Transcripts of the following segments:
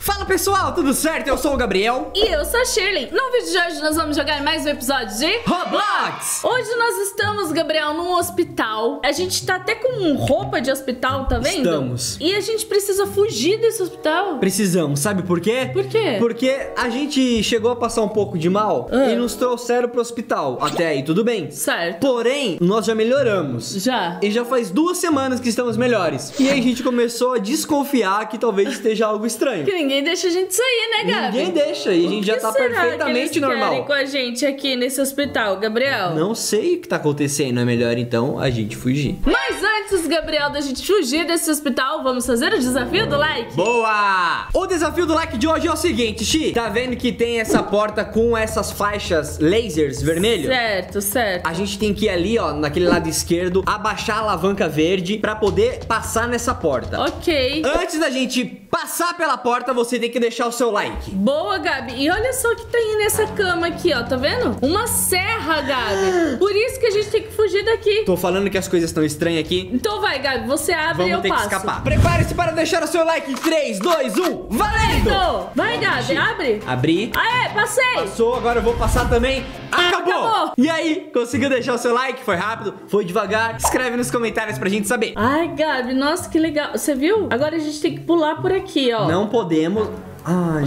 Fala pessoal, tudo certo? Eu sou o Gabriel. E eu sou a Shirley. No vídeo de hoje nós vamos jogar mais um episódio de Roblox. Hoje nós estamos, Gabriel, num hospital. A gente tá até com roupa de hospital, tá vendo? Estamos. E a gente precisa fugir desse hospital. Precisamos, sabe por quê? Por quê? Porque a gente chegou a passar um pouco de mal e nos trouxeram pro hospital. Até aí tudo bem. Certo. Porém, nós já melhoramos. Já. E já faz 2 semanas que estamos melhores. E aí a gente começou a desconfiar que talvez esteja algo estranho. Que ninguém deixa a gente sair, né, Gabi? Ninguém deixa, e a gente já tá perfeitamente que eles normal. querem com a gente aqui nesse hospital, Gabriel? Não sei o que tá acontecendo, é melhor então a gente fugir. Mas antes, Gabriel, da gente fugir desse hospital, vamos fazer o desafio do like? Boa! O desafio do like de hoje é o seguinte, Xi. Tá vendo que tem essa porta com essas faixas lasers vermelho? Certo, certo. A gente tem que ir ali, ó, naquele lado esquerdo, abaixar a alavanca verde pra poder passar nessa porta. Ok. Antes da gente passar pela porta, você tem que deixar o seu like. Boa, Gabi. E olha só o que tem nessa cama aqui, ó. Tá vendo? Uma serra, Gabi. Por isso que a gente tem que fugir daqui. Tô falando que as coisas estão estranhas aqui. Então vai, Gabi. Você abre e eu Vamos ter passo. que escapar. Prepare-se para deixar o seu like em 3, 2, 1, valendo! Vai, Gabi. Abre. Abri. Aê, passei. Passou, agora eu vou passar também. Acabou! Acabou. E aí, conseguiu deixar o seu like? Foi rápido? Foi devagar? Escreve nos comentários pra gente saber. Ai, Gabi. Nossa, que legal. Você viu? Agora a gente tem que pular por aqui, ó. Não podemos... Ai,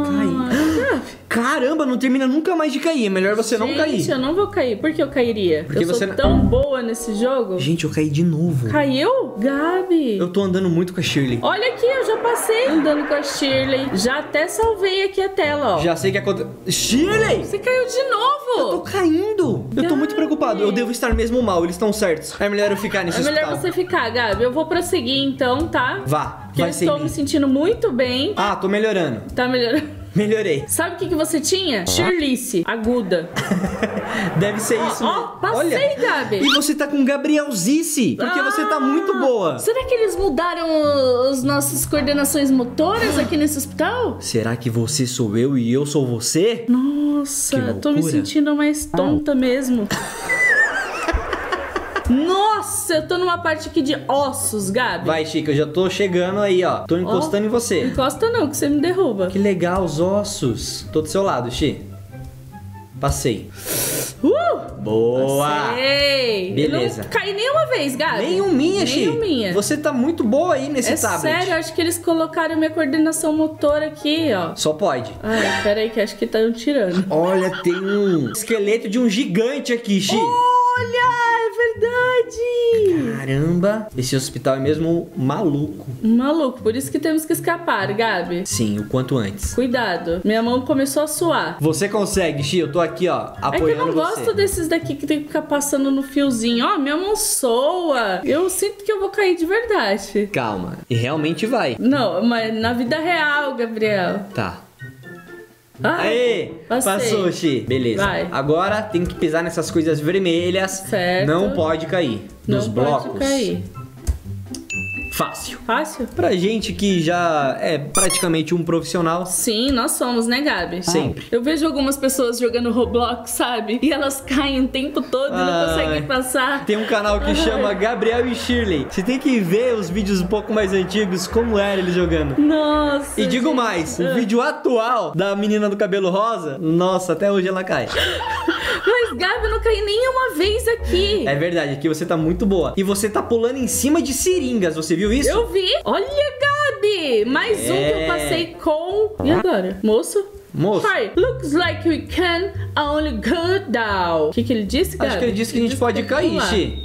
cai. Caramba, não termina nunca mais de cair. É melhor você não cair. Gente, eu não vou cair. Por que eu cairia? Porque eu sou você não- tão boa nesse jogo. Gente, eu caí de novo. Caiu? Gabi. Eu tô andando muito com a Shirley. Olha aqui, eu já passei andando com a Shirley. Já até salvei aqui a tela, ó. Já sei que aconteceu. Shirley! Você caiu de Eu tô novo. caindo. Eu tô muito Gabi. preocupado. Eu devo estar mesmo mal. Eles estão certos. É melhor eu ficar nesse É melhor hospital. você ficar, Gabi. Eu vou prosseguir então, tá? Vá, Porque eu vai sem estou mim. me sentindo muito bem. Ah, tô melhorando. Tá melhorando. Melhorei. Sabe o que você tinha? Shirlice, aguda. Deve ser isso Ó, mesmo. passei, Olha. Gabi. E você tá com Gabrielzice. Porque você tá muito boa. Será que eles mudaram as nossas coordenações motoras aqui nesse hospital? Será que você sou eu e eu sou você? Nossa, Que tô me loucura. sentindo mais tonta mesmo. Nossa, eu tô numa parte aqui de ossos, Gabi. Vai, Chica, eu já tô chegando aí, ó. Tô encostando em você. Encosta não, que você me derruba. Que legal, os ossos. Tô do seu lado, Chi. Passei. Boa! Passei. Beleza. Não caí nenhuma vez, Gabi. Nenhuminha, Chi. Nenhuminha. Você tá muito boa aí nesse É tablet. sério, acho que eles colocaram minha coordenação motora aqui, ó. Só pode. Ai, peraí que acho que tá tirando. Olha, tem um esqueleto de um gigante aqui, Chi. Olha, é verdade. Caramba, esse hospital é mesmo maluco. Maluco, por isso que temos que escapar, Gabi. Sim, o quanto antes. Cuidado, minha mão começou a suar. Você consegue, Chi. Eu tô aqui, ó, É que eu apoiando não você. gosto desses daqui que tem que ficar passando no fiozinho. Ó, minha mão soa. Eu sinto que eu vou cair de verdade. Calma. E realmente vai. Não, mas na vida real, Gabriel. Tá. Ai, Aê! passei. Passou, Chi. Beleza. Vai. Agora tem que pisar nessas coisas vermelhas. Certo. Não pode cair. Nos não blocos. pode cair. Fácil. Fácil? Pra gente que já é praticamente um profissional. Sim, nós somos, né, Gabi? Sempre. Eu vejo algumas pessoas jogando Roblox, sabe? E elas caem o tempo todo e não Ai. conseguem passar. Tem um canal que chama Gabriel e Shirley. Você tem que ver os vídeos um pouco mais antigos, como era eles jogando. Nossa. E digo gente. mais, o vídeo atual da menina do cabelo rosa, nossa, até hoje ela cai. Mas, Gabi, eu não caí nenhuma vez aqui. É verdade, aqui você tá muito boa. E você tá pulando em cima de seringas, você viu isso? Eu vi. Olha, Gabi. Mais um que eu passei com... E agora? Moço? Moço. Hi, looks like we can only go down. O que ele disse, Gabi? Acho que ele disse que a gente pode tem que cair, pular. Chi.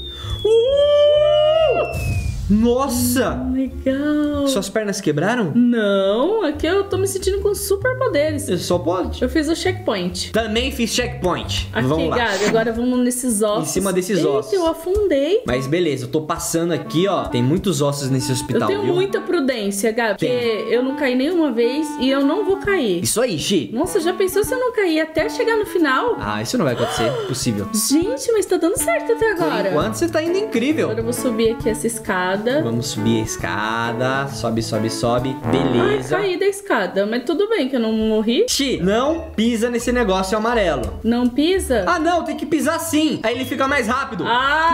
Nossa! Legal. Suas pernas quebraram? Não, aqui eu tô me sentindo com superpoderes. Só pode. Eu fiz o checkpoint. Também fiz checkpoint. Aqui, Vamos lá. Gabi, agora vamos nesses ossos. Em cima desses Eita, ossos. eu afundei. Mas beleza, eu tô passando aqui, ó. Tem muitos ossos nesse Eu hospital, tenho viu? muita prudência, Gabi, porque Tem. eu não caí nenhuma vez e eu não vou cair. Isso aí, Chi. Nossa, já pensou se eu não cair até chegar no final? Ah, isso não vai acontecer. Possível. Gente, mas tá dando certo até Por agora. enquanto você tá indo incrível. Agora eu vou subir aqui essa escada. Vamos subir a escada. Sobe, sobe, sobe. Ai, Beleza. caí da escada, mas tudo bem que eu não morri. Chi, não pisa nesse negócio amarelo. Não pisa? Ah, não, tem que pisar sim. Aí ele fica mais rápido. Ah!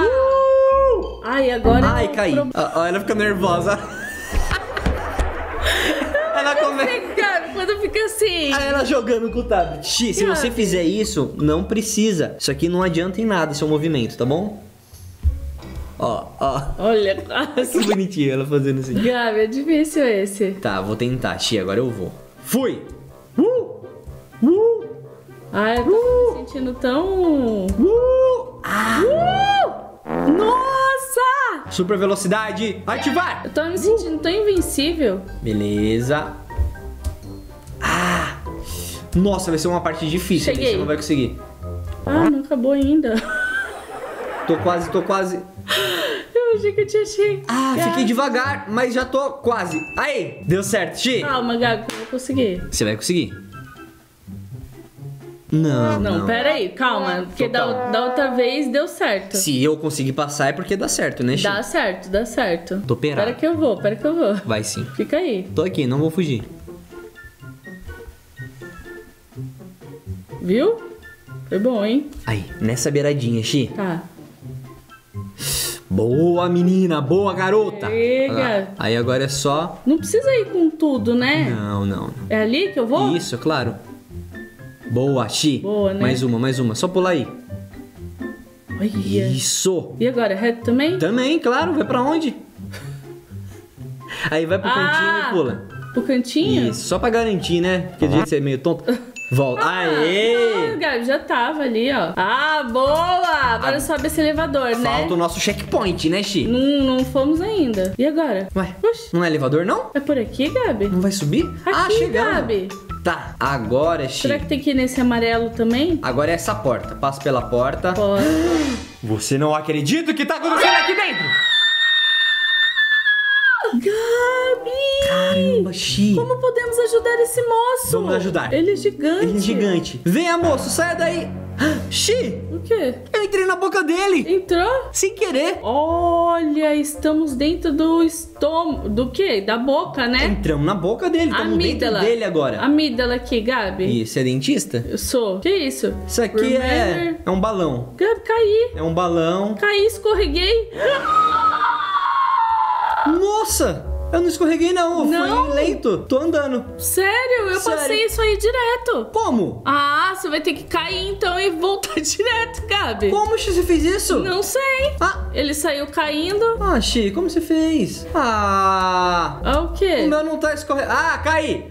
Ai, agora... Ai, eu caí. pro- Ó, ela fica nervosa. Ela ela começa... Gabi, quando fica assim. Aí ela jogando com o tablet. Xi, se você fizer isso, não precisa. Isso aqui não adianta em nada, seu movimento, tá bom? Ó. Olha, Que bonitinho ela fazendo assim. Gabi, é difícil esse. Tá, vou tentar, Xi, agora eu vou. Fui! Ai, eu tô me sentindo tão... Nossa! Super velocidade, ativar! Eu tô me sentindo tão invencível. Beleza. Nossa, vai ser uma parte difícil. Cheguei. Você não vai conseguir. Não acabou ainda. Tô quase. Eu achei que eu tinha chegado. Fiquei devagar, mas já tô quase. Aí, deu certo, Xi. Calma, Gabi, eu vou conseguir. Você vai conseguir. Não. Pera aí, calma. Porque da outra vez deu certo. Se eu conseguir passar é porque dá certo, né, Xi? Dá certo. Tô perado. Pera que eu vou. Vai sim. Fica aí. Tô aqui, não vou fugir. Viu? Foi bom, hein? Aí, nessa beiradinha, Xi. Tá. Boa, menina. Boa, garota. Chega. Olha lá. Aí agora é só... Não precisa ir com tudo, né? Não. É ali que eu vou? Isso, claro. Boa, Xi. Boa, né? Mais uma. Só pular aí. Olha. Isso. E agora, reto também? Também, claro. Vai pra onde? Aí vai pro cantinho e pula. Pro cantinho? Isso, só pra garantir, né? Porque do jeito que você é meio tonto. Volta. Aê! Gabi, já tava ali, ó. Boa! Agora sobe esse elevador, né? Falta o nosso checkpoint, né, Xi? Não fomos ainda. E agora? Ué, Oxi. não é elevador, não? É por aqui, Gabi? Não vai subir? Aqui, chegamos. Gabi. Tá, agora, Xi. Será que tem que ir nesse amarelo também? Agora é essa porta. Passa pela porta. Pode. Você não acredita o que tá acontecendo aqui dentro? Gabi! Caramba, Xi. Como podemos ajudar esse moço? Vamos ajudar. Ele é gigante. Ele é gigante. Venha, moço, saia daí. Xi, O quê? eu entrei na boca dele. Entrou? Sem querer. Olha, estamos dentro do estômago. Do quê? Da boca, né? Entramos na boca dele. Estamos dentro Amígdala. dele agora. Amígdala aqui, Gabi. E você é dentista? Eu sou. Que isso? Isso aqui Remember? é um balão. Gabi, caí. É um balão. Caí, escorreguei. Nossa, eu não escorreguei não. Eu Não? fui lento. Tô andando. Sério? Eu Sério? passei isso aí direto. Como? Você vai ter que cair então e voltar direto, Gabi. Como, Xi, você fez isso? Não sei. Ele saiu caindo. Xi, como você fez? O O quê? meu não tá escorrendo. Caí.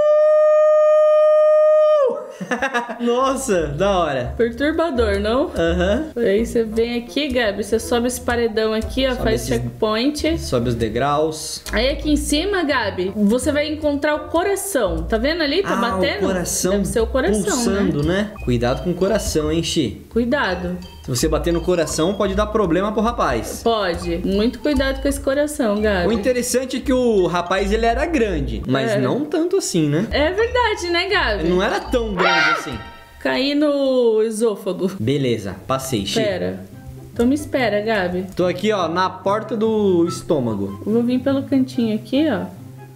Nossa, da hora. Perturbador, não? Aham. Aí você vem aqui, Gabi, você sobe esse paredão aqui, ó, Sobe faz esses- checkpoint. Sobe os degraus. Aí aqui em cima, Gabi, você vai encontrar o coração. Tá vendo ali? Tá batendo? O coração Deve ser o coração, pulsando, né? Cuidado com o coração, hein, Xi? Cuidado. Se você bater no coração, pode dar problema pro rapaz. Pode. Muito cuidado com esse coração, Gabi. O interessante é que o rapaz, ele era grande, mas Era. não tanto assim, né? É verdade, né, Gabi? Ele não era tão grande assim. Caí no esôfago. Beleza, passei, Xi. Pera. Então me espera, Gabi. Tô aqui, ó, na porta do estômago. Eu vou vir pelo cantinho aqui, ó.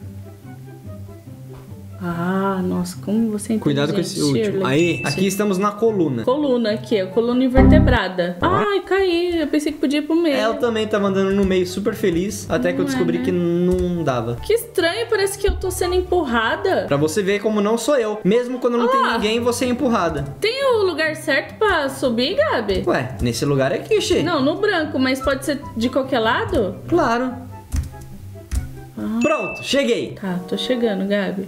Nossa, como você é Cuidado com esse inteligente, último. Shirley. Aí, aqui estamos na coluna. Coluna aqui, ó. Coluna invertebrada. Ai, caí. Eu pensei que podia ir pro meio. Eu também tava andando no meio super feliz, até que eu Não é, descobri né? que não dava. Que estranho, parece que eu tô sendo empurrada. Pra você ver como não sou eu. Mesmo quando não tem ninguém, você é empurrada. Tem o lugar certo pra subir, Gabi? Ué, nesse lugar aqui, Xi. Não, no branco, mas pode ser de qualquer lado? Claro. Pronto, cheguei. Tá, tô chegando, Gabi.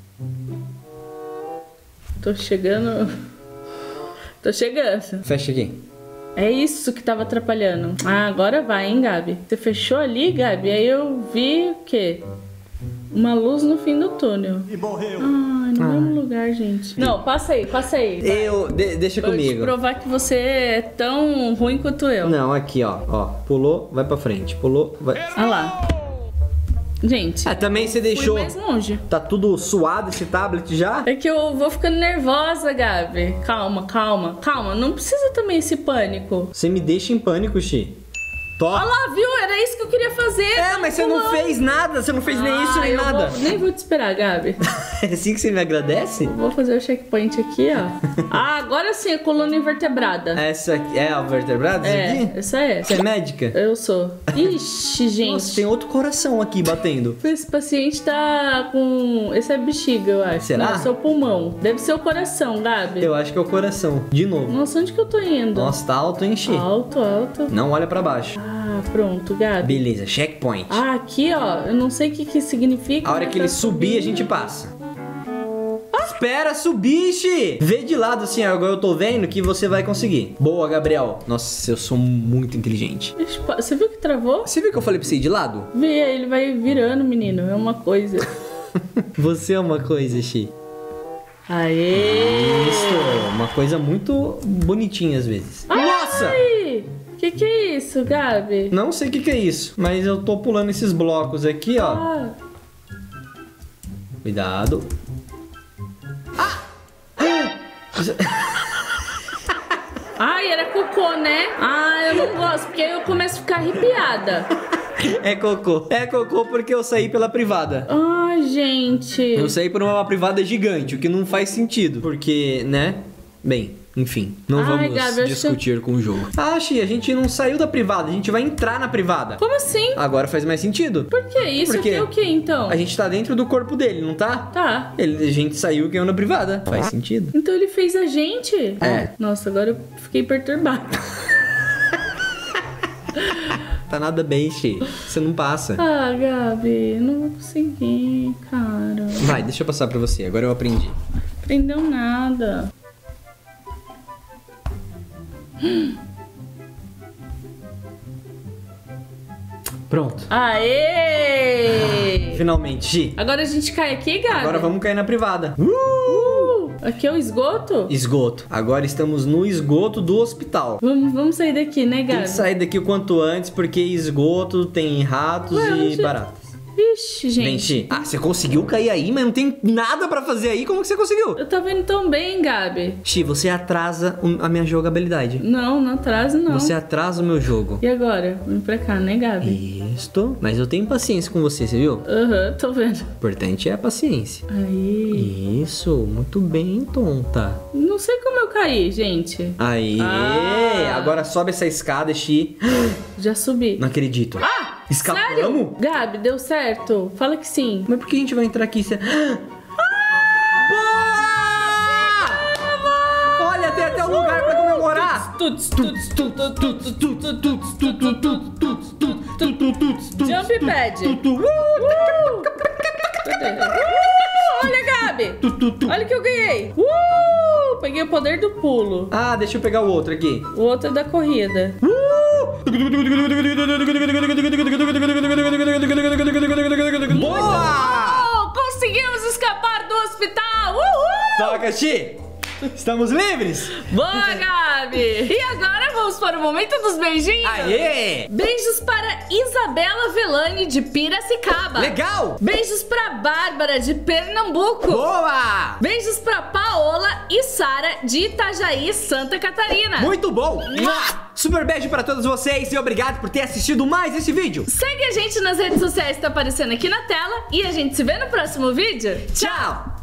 Tô chegando. Tô chegando. Fecha aqui. É isso que tava atrapalhando. Agora vai, hein, Gabi? Você fechou ali, Gabi? Aí eu vi o quê? Uma luz no fim do túnel. E morreu. Ai, no mesmo lugar, gente. Não, passa aí, passa aí. vai. Deixa Vou te comigo. provar que você é tão ruim quanto eu. Não, aqui, ó. Pulou, vai pra frente. Pulou, vai. Olha lá. Gente, Também você fui deixou. mais longe. Tá tudo suado esse tablet já? É que eu vou ficando nervosa, Gabi. Calma, calma, calma. Não precisa também esse pânico. Você me deixa em pânico, Xi. Olha lá, viu? Era isso que eu queria fazer. É, mas você não fez nada. Você não fez nem isso, nem nada. Nem vou te esperar, Gabi. É assim que você me agradece? Vou fazer o checkpoint aqui, ó. Ah, agora sim, a coluna invertebrada. Essa aqui é a vertebrada? Aqui? Essa é. Você é médica? Eu sou. Ixi, gente. Nossa, tem outro coração aqui batendo. Esse paciente tá com... Esse é bexiga, eu acho. Será? Não, esse é o pulmão. Deve ser o coração, Gabi. Eu acho que é o coração. De novo. Nossa, onde que eu tô indo? Nossa, tá alto, hein, Xi? Alto, alto. Não olha pra baixo. Ah, pronto, Gabi. Beleza, checkpoint. Ah, aqui, ó. Eu não sei o que significa. A hora mas que ele tá subir, a gente passa. Espera subir, Xi! Vê de lado assim, agora eu tô vendo que você vai conseguir. Boa, Gabriel. Nossa, eu sou muito inteligente. Ixi, você viu que travou? Você viu que eu falei pra você ir de lado? Vê, ele vai virando, menino. É uma coisa. Você é uma coisa, Xi. Aê! Isso, uma coisa muito bonitinha às vezes. Nossa! Ai! Que é isso, Gabi? Não sei o que é isso, mas eu tô pulando esses blocos aqui, ó. Ah, Cuidado. ai, era cocô, né? Ah, eu não gosto, porque aí eu começo a ficar arrepiada. É cocô. É cocô porque eu saí pela privada. Ai, gente. Eu saí por uma privada gigante, o que não faz sentido. Porque, né? Bem, enfim, não Ai, vamos Gabi, eu acho discutir com o jogo. Ah, Xi, a gente não saiu da privada, a gente vai entrar na privada. Como assim? Agora faz mais sentido. Por que isso? Por quê? Aqui é o que, então? A gente tá dentro do corpo dele, não tá? Tá. A gente saiu e caiu na privada. Faz sentido. Então ele fez a gente? É. Nossa, agora eu fiquei perturbada. Tá nada bem, Xi. Você não passa. Ah, Gabi, eu não vou conseguir, cara. Vai, deixa eu passar pra você. Agora eu aprendi. Aprendeu nada. Pronto. Aê! Finalmente, Xi. Agora a gente cai aqui, Gabi? Agora vamos cair na privada. Aqui é o esgoto? Esgoto. Agora estamos no esgoto do hospital. Vamos sair daqui, né, Tem Gabi? que sair daqui o quanto antes, porque esgoto tem ratos Ué, e onde- baratas. Ixi, gente. Vem, Xi. Ah, você conseguiu cair aí, mas não tem nada pra fazer aí. Como que você conseguiu? Eu tava indo tão bem, Gabi. Xi, você atrasa a minha jogabilidade. Não atraso, não. Você atrasa o meu jogo. E agora? Vem pra cá, né, Gabi? Isto. Mas eu tenho paciência com você, você viu? Aham, tô vendo. O importante é a paciência. Aí. Isso, muito bem, tonta. Não sei como eu caí, gente. Aí, Ah. agora sobe essa escada, Xi. Já subi. Não acredito. Ah! Escapamos? Sério? Gabi, deu certo? Fala que sim. Mas por que a gente vai entrar aqui? Boa! Olha, tem até um lugar pra comemorar. Jump pad. Olha, Gabi. Olha que eu ganhei. Peguei o poder do pulo. Ah, deixa eu pegar o outro aqui. O outro é da corrida. Boa! Conseguimos escapar do hospital. Uhul! Toca, Xi! Estamos livres? Boa, Gabi! E agora vamos para o momento dos beijinhos? Aê! Beijos para Isabela Velani de Piracicaba. Legal! Beijos para Bárbara de Pernambuco. Boa! Beijos para Paola e Sara de Itajaí, Santa Catarina. Muito bom! Super beijo pra todos vocês e obrigado por ter assistido mais esse vídeo. Segue a gente nas redes sociais que tá aparecendo aqui na tela e a gente se vê no próximo vídeo. Tchau!